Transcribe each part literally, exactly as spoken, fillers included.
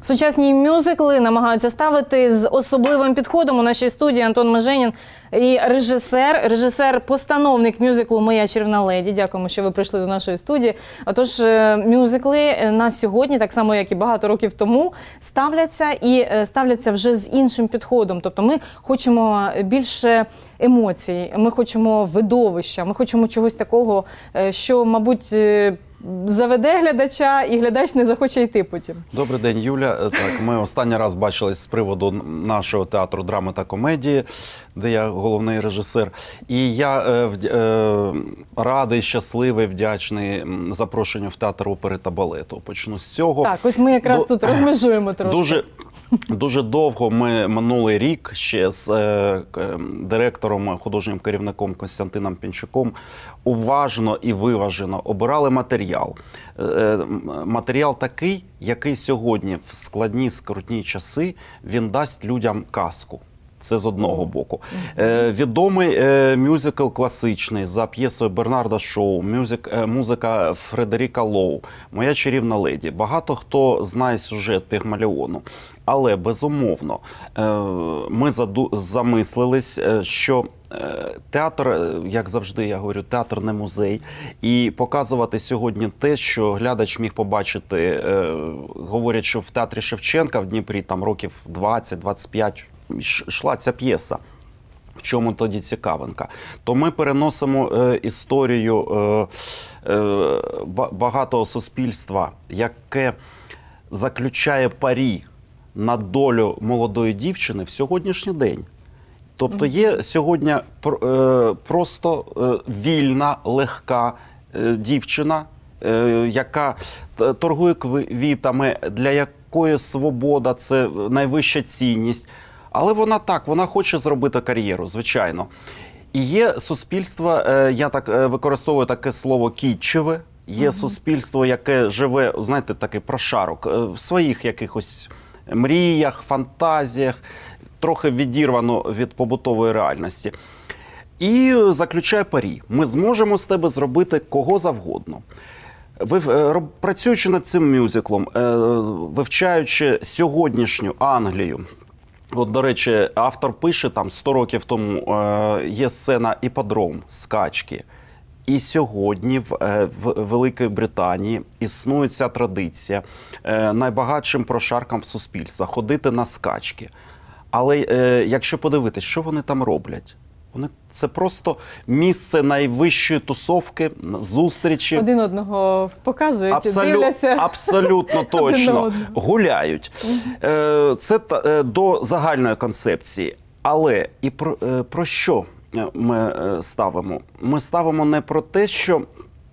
Сучасні мюзикли намагаються ставити з особливим підходом. У нашій студії Антон Меженін і режисер, режисер-постановник мюзиклу «Моя чарівна леді». Дякуємо, що ви прийшли до нашої студії. Отож, мюзикли на сьогодні, так само, як і багато років тому, ставляться і ставляться вже з іншим підходом. Тобто ми хочемо більше емоцій, ми хочемо видовища, ми хочемо чогось такого, що, мабуть, заведе глядача, і глядач не захоче йти потім. Добрий день, Юля. Так, ми останній раз бачились з приводу нашого театру драми та комедії, де я головний режисер. І я е, е, радий, щасливий, вдячний запрошенню в театр опери та балету. Почну з цього. Так, ось ми якраз До... тут розмежуємо трошки. Дуже, дуже довго ми минулий рік ще з е, директором, художнім керівником Костянтином Пінчуком уважно і виважено обирали матеріал. Е, матеріал такий, який сьогодні в складні, скрутні часи він дасть людям казку. Це з одного боку. Е, відомий е, мюзикл класичний за п'єсою Бернарда Шоу, мюзик, е, музика Фредеріка Лоу, «Моя чарівна леді». Багато хто знає сюжет Пігмаліону. Але, безумовно, е, ми заду, замислились, е, що е, театр, як завжди я говорю, театр не музей. І показувати сьогодні те, що глядач міг побачити, е, говорять, що в театрі Шевченка в Дніпрі там років двадцять-двадцять п'ять йшла ця п'єса. В чому тоді цікавинка? То ми переносимо е, історію е, е, багатого суспільства, яке заключає парі на долю молодої дівчини в сьогоднішній день. Тобто є сьогодні е, просто е, вільна, легка е, дівчина, е, яка торгує квітами, для якої свобода – це найвища цінність. Але вона так, вона хоче зробити кар'єру, звичайно. І є суспільство, я так використовую таке слово кітчеве, є mm-hmm. суспільство, яке живе, знаєте, такий прошарок, в своїх якихось мріях, фантазіях, трохи відірвано від побутової реальності. І заключає парі. Ми зможемо з тебе зробити кого завгодно. Ви, працюючи над цим мюзиклом, вивчаючи сьогоднішню Англію, от, до речі, автор пише, там сто років тому е, є сцена «Іпподром», скачки. І сьогодні в, е, в Великій Британії існує ця традиція е, найбагатшим прошаркам суспільства – ходити на скачки. Але е, якщо подивитись, що вони там роблять? Вони, це просто місце найвищої тусовки, зустрічі. Один одного показують, Абсолют, дивляться. Абсолютно точно. Гуляють. Е, це е, до загальної концепції. Але і про, е, про що ми ставимо? Ми ставимо не про те, що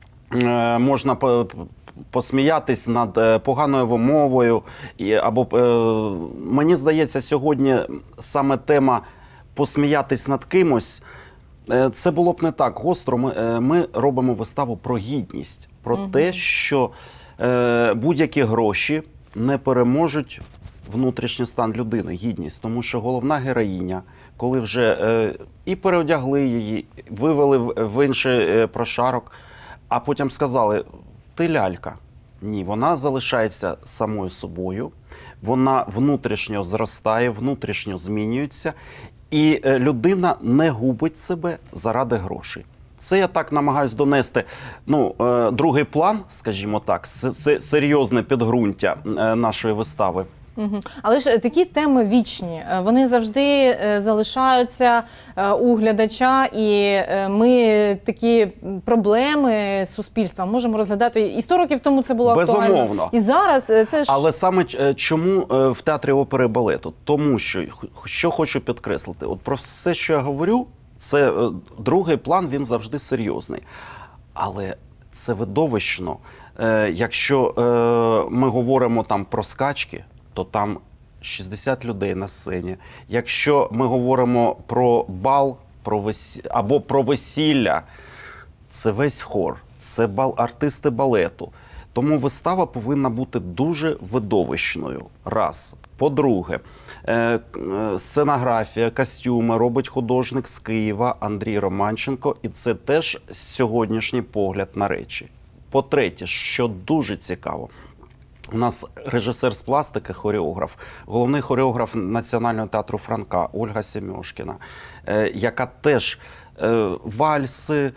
е, можна по, посміятись над поганою вимовою. Або, е, мені здається, сьогодні саме тема посміятись над кимось, це було б не так гостро. Ми, ми робимо виставу про гідність, про угу. те, що е, будь-які гроші не переможуть внутрішній стан людини, гідність. Тому що головна героїня, коли вже е, і переодягли її, вивели в, в інший е, прошарок, а потім сказали, ти лялька. Ні, вона залишається самою собою, вона внутрішньо зростає, внутрішньо змінюється. І людина не губить себе заради грошей. Це я так намагаюсь донести, ну, другий план, скажімо так, серйозне підґрунтя нашої вистави. Угу. Але ж такі теми вічні, вони завжди залишаються у глядача, і ми такі проблеми суспільства можемо розглядати. І сто років тому це було актуально. Безумовно. І зараз це ж... Але саме чому в театрі опери і балету? Тому що, що хочу підкреслити, от про все, що я говорю, це другий план, він завжди серйозний. Але це видовищно. Якщо ми говоримо там про скачки, то там шістдесят людей на сцені. Якщо ми говоримо про бал, про весі... або про весілля, це весь хор, це бал... артисти балету. Тому вистава повинна бути дуже видовищною. Раз. По-друге, сценографія, костюми робить художник з Києва Андрій Романченко, і це теж сьогоднішній погляд на речі. По-третє, що дуже цікаво, У нас режисер з пластики, хореограф, головний хореограф Національного театру Франка Ольга Сімьошкіна, е, яка теж е, вальси,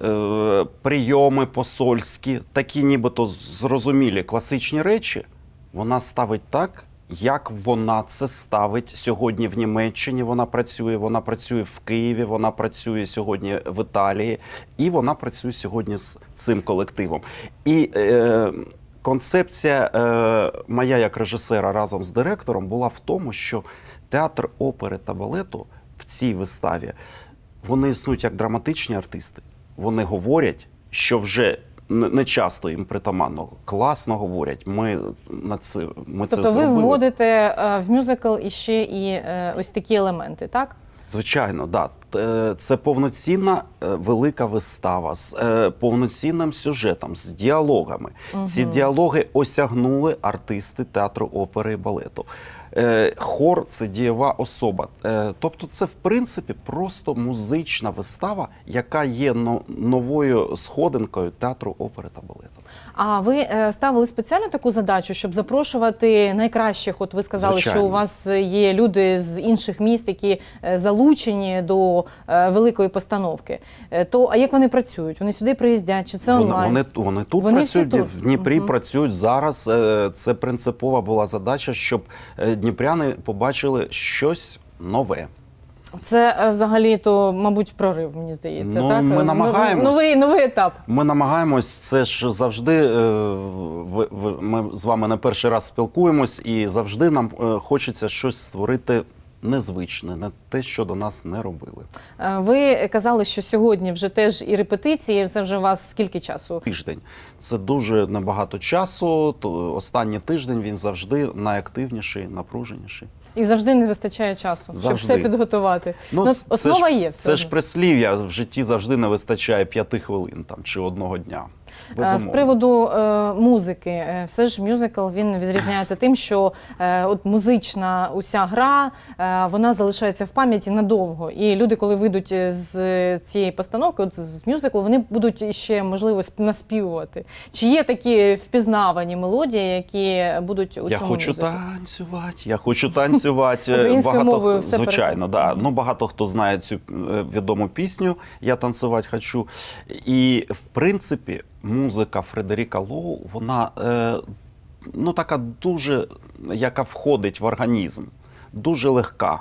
е, прийоми посольські, такі нібито зрозумілі класичні речі, вона ставить так, як вона це ставить сьогодні в Німеччині. Вона працює, вона працює в Києві, вона працює сьогодні в Італії, і вона працює сьогодні з цим колективом. І е, концепція е, моя як режисера разом з директором була в тому, що театр опери та балету в цій виставі, вони існують як драматичні артисти. Вони говорять, що вже не часто їм притаманно, класно говорять, ми, на це, ми це тобто зробили. ви вводите е, в мюзикл іще і е, ось такі елементи, так? Звичайно, так. Да. Це повноцінна велика вистава з е, повноцінним сюжетом, з діалогами. Угу. Ці діалоги осягнули артисти театру опери і балету. Е, хор – це дієва особа. Е, тобто це, в принципі, просто музична вистава, яка є но, новою сходинкою театру опери та балету. А ви е, ставили спеціально таку задачу, щоб запрошувати найкращих? От ви сказали, Звичайно. що у вас є люди з інших міст, які е, залучені до е, великої постановки. Е, то, а як вони працюють? Вони сюди приїздять? Чи це Вони, онлайн? вони, вони тут Вони працюють, всі тут. в Дніпрі Угу. працюють зараз. Е, це принципова була задача, щоб е, дніпряни побачили щось нове. Це е, взагалі-то, мабуть, прорив, мені здається. Ну, так? ми намагаємось. Новий, новий етап. Ми намагаємось, це ж завжди, е, ви, ви, ми з вами не перший раз спілкуємось, і завжди нам е, хочеться щось створити незвичне, не те, що до нас не робили. Е, Ви казали, що сьогодні вже теж і репетиції, це вже у вас скільки часу? Тиждень. Це дуже небагато часу, то останній тиждень він завжди найактивніший, напруженіший. І завжди не вистачає часу, Завжди. щоб все підготувати. Ну, Ну, це основа ж, є. Все це ж прислів'я, в житті завжди не вистачає п'яти хвилин там, чи одного дня. Безумовно. З приводу е, музики, е, все ж мюзикл, він відрізняється тим, що е, от музична уся гра, е, вона залишається в пам'яті надовго. І люди, коли вийдуть з цієї постановки, от з мюзиклу, вони будуть ще, можливо, наспівувати. Чи є такі впізнавані мелодії, які будуть у я цьому хочу мюзиклу? танцювати, я хочу танцювати. Українською мовою все звичайно, да. Ну, багато хто знає цю відому пісню «Я танцювати хочу». І, в принципі, музика Фредеріка Лоу, вона е, ну, така дуже, яка входить в організм, дуже легка.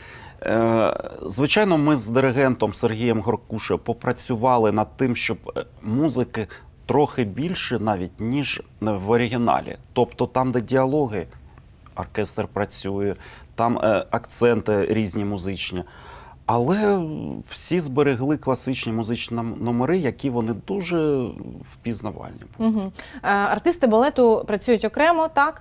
Е, звичайно, ми з диригентом Сергієм Горкушею попрацювали над тим, щоб музики трохи більше навіть, ніж в оригіналі. Тобто там, де діалоги, оркестр працює, там е, акценти різні музичні. Але всі зберегли класичні музичні номери, які вони дуже впізнавальні. Угу. Артисти балету працюють окремо, так?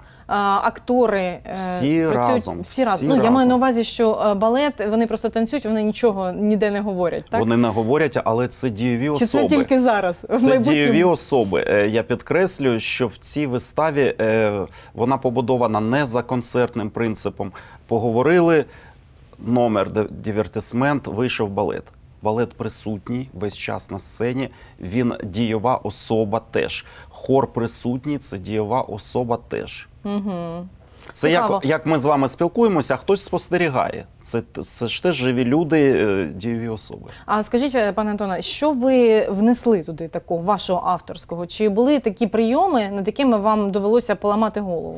Актори всі працюють разом. Всі разом. Всі ну, я разом. маю на увазі, що балет, вони просто танцюють, вони нічого ніде не говорять, так? Вони не говорять, але це дієві особи. Чи це тільки зараз? Це дієві особи. Я підкреслюю, що в цій виставі вона побудована не за концертним принципом. Поговорили, номер, дивертисмент, вийшов балет. Балет присутній весь час на сцені, він дієва особа теж. Хор присутній, це дієва особа теж. Угу. Це як, як ми з вами спілкуємося, а хтось спостерігає. Це, це ж теж живі люди, дієві особи. А скажіть, пане Антоне, що ви внесли туди такого, вашого авторського? Чи були такі прийоми, над якими вам довелося поламати голову?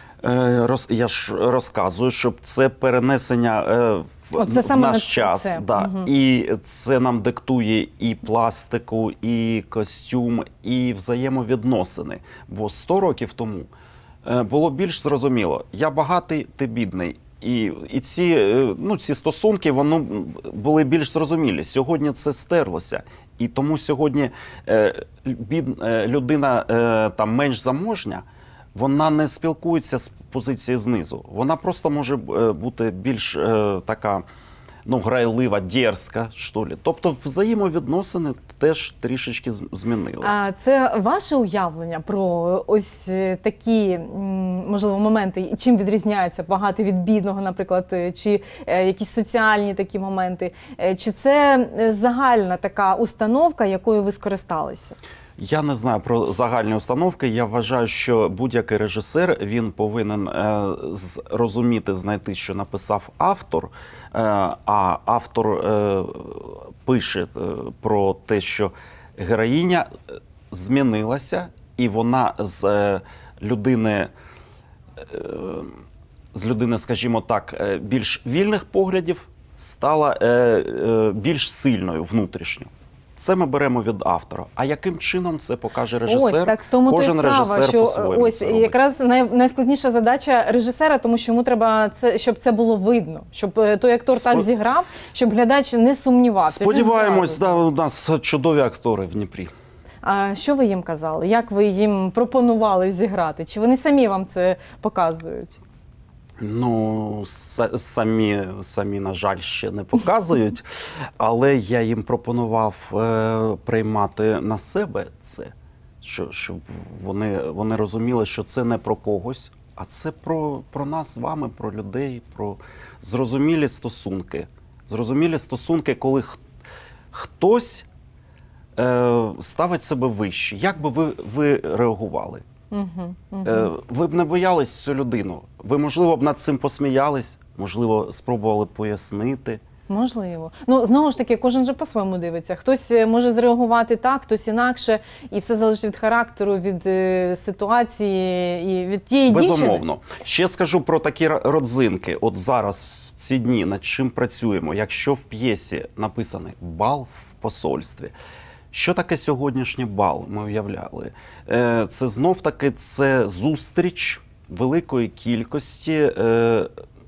Роз, я ж розказую, щоб це перенесення е, в, О, це в саме наш час. Це. Да. Угу. І це нам диктує і пластику, і костюм, і взаємовідносини. Бо сто років тому е, було більш зрозуміло, я багатий, ти бідний. І, і ці, ну, ці стосунки вони були більш зрозумілі. Сьогодні це стерлося. І тому сьогодні е, бід, е, людина е, там, менш заможня, вона не спілкується з позиції знизу. Вона просто може бути більш е, така, ну, грайлива, дерзка, що ли. Тобто взаємовідносини теж трішечки змінили. А це ваше уявлення про ось такі, можливо, моменти, чим відрізняється багатий від бідного, наприклад, чи якісь соціальні такі моменти? Чи це загальна така установка, якою ви скористалися? Я не знаю про загальні установки. Я вважаю, що будь-який режисер, він повинен е, зрозуміти, знайти, що написав автор, е, а автор е, пише е, про те, що героїня змінилася, і вона з е, людини, е, з людини, скажімо так, е, більш вільних поглядів стала е, е, більш сильною внутрішньо. Це ми беремо від автора. А яким чином це покаже режисер? Ось, так в тому Кожен то й справа, режисер що по-своєму ось це робить. якраз най, найскладніша задача режисера, тому що йому треба це, щоб це було видно, щоб е, той актор Спо- так зіграв, щоб глядач не сумнівався. Він Сподіваємось, зразу. да, у нас чудові актори в Дніпрі. А що ви їм казали? Як ви їм пропонували зіграти? Чи вони самі вам це показують? Ну, са- самі, самі, на жаль, ще не показують, але я їм пропонував е, приймати на себе це, що, щоб вони, вони розуміли, що це не про когось, а це про, про нас з вами, про людей, про зрозумілі стосунки. Зрозумілі стосунки, коли х- хтось е, ставить себе вище. Як би ви, ви реагували? Угу, угу. Е, Ви б не боялись цю людину. Ви, можливо, б над цим посміялись, можливо, спробували пояснити. Можливо. Ну, знову ж таки, кожен же по-своєму дивиться. Хтось е, може зреагувати так, хтось інакше, і все залежить від характеру, від е, ситуації і від тієї дівчини. Безумовно. Ще скажу про такі р- родзинки. От зараз, в ці дні, над чим працюємо. Якщо в п'єсі написаний «бал в посольстві», що таке сьогоднішній бал, ми уявляли? Е, Це знов-таки це зустріч великої кількості е,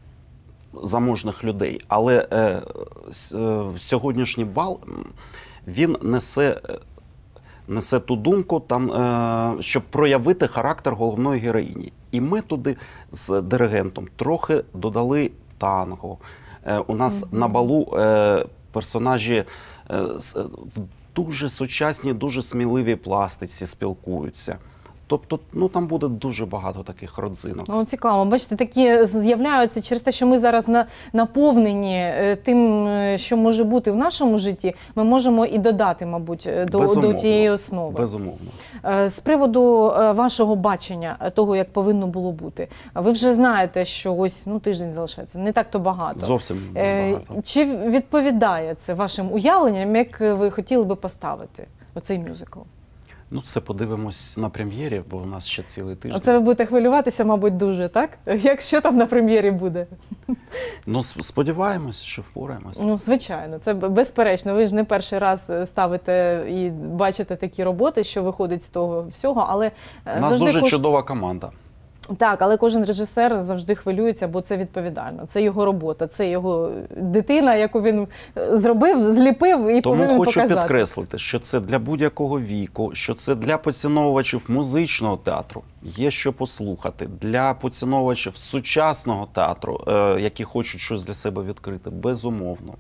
заможних людей. Але е, с- е, сьогоднішній бал, м, він несе, е, несе ту думку, там, е, щоб проявити характер головної героїні. І ми туди з диригентом трохи додали танго. Е, У нас на балу е, персонажі е, с- в дуже сучасній, дуже сміливій пластиці спілкуються. Тобто, ну там буде дуже багато таких родзинок. Ну, цікаво. Бачите, такі з'являються через те, що ми зараз на, наповнені е, тим, е, що може бути в нашому житті, ми можемо і додати, мабуть, е, до, до Безумовно. тієї основи. Безумовно. Е, З приводу е, вашого бачення е, того, як повинно було бути, ви вже знаєте, що ось ну, тиждень залишається, не так-то багато. Зовсім Е, багато. Чи відповідає це вашим уявленням, як ви хотіли би поставити оцей мюзикл? Ну, це подивимось на прем'єрі, бо у нас ще цілий тиждень. Оце ви будете хвилюватися, мабуть, дуже, так? Якщо там на прем'єрі буде? Ну, с- сподіваємось, що впораємось. Ну, звичайно, це б- безперечно. Ви ж не перший раз ставите і бачите такі роботи, що виходить з того всього, але е, У нас завжди дуже кож- чудова команда. Так, але кожен режисер завжди хвилюється, бо це відповідально. Це його робота, це його дитина, яку він е, зробив, зліпив і Тому повинен хочу показати. підкреслити, що це для будь-якого віку, що це для поціновувачів музичного театру, є що послухати, для поціновувачів сучасного театру, е, які хочуть щось для себе відкрити, безумовно.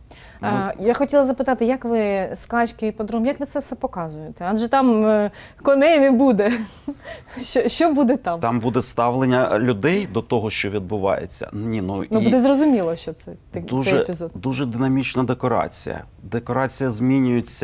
Е, Я хотіла запитати, як ви скачки і подром, як ви це все показуєте? Адже там е, коней не буде. Що, що буде там? Там буде ставлення людей до того, що відбувається. Ні, ну, Ну, і буде зрозуміло, що це так- цей дуже, епізод. дуже динамічна декорація. Декорація змінюється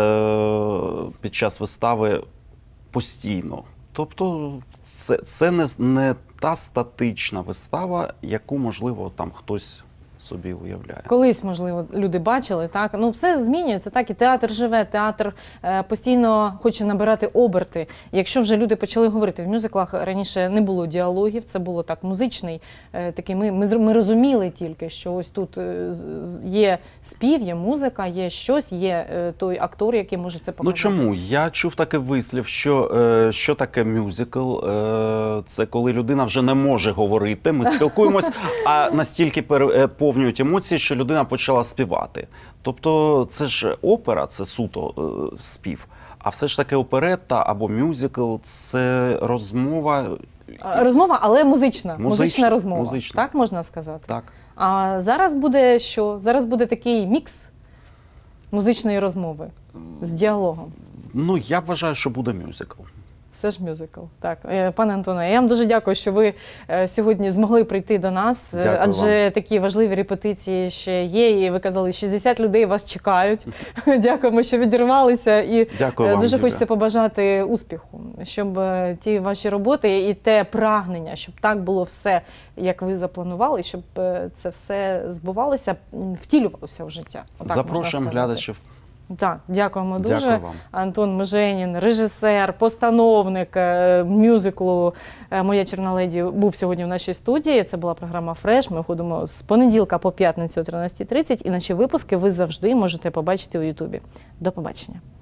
е, під час вистави постійно. Тобто це, це не, не та статична вистава, яку, можливо, там хтось собі уявляє. Колись, можливо, люди бачили, так? Ну, все змінюється, так? І театр живе, театр е, постійно хоче набирати оберти. Якщо вже люди почали говорити, в мюзиклах раніше не було діалогів, це було так музичний, е, такий, ми, ми, зр- ми розуміли тільки, що ось тут е, з- з- є спів, є музика, є щось, є е, той актор, який може це Ну показати. чому? Я чув такий вислів, що, е, що таке мюзикл? Е, це коли людина вже не може говорити, ми спілкуємось, а настільки переповнюють емоції, що людина почала співати. Тобто це ж опера, це суто е, спів. А все ж таки оперетта або мюзикл – це розмова. Е, Розмова, але музична, музична, Музична, розмова, музична. так можна сказати? Так. А зараз буде що? Зараз буде такий мікс музичної розмови з діалогом. Ну, я вважаю, що буде мюзикл. Все ж мюзикл. Так, Е, пане Антоне, я вам дуже дякую, що ви е, сьогодні змогли прийти до нас, е, Дякую адже вам. такі важливі репетиції ще є, і ви казали, шістдесят людей вас чекають. Дякуємо, що відірвалися, і Дякую е, вам, дуже Юля. хочеться побажати успіху, щоб е, ті ваші роботи і те прагнення, щоб так було все, як ви запланували, щоб е, це все збувалося, м, втілювалося в життя. Отак можна Запрошуємо сказати. глядачів. Так, дякуємо дуже. Дякую вам. Антон Меженін, режисер, постановник е, мюзиклу е, «Моя чорна леді» був сьогодні в нашій студії. Це була програма «Фреш». Ми ходимо з понеділка по п'ятницю о тринадцятій тридцять. І наші випуски ви завжди можете побачити у Ютубі. До побачення.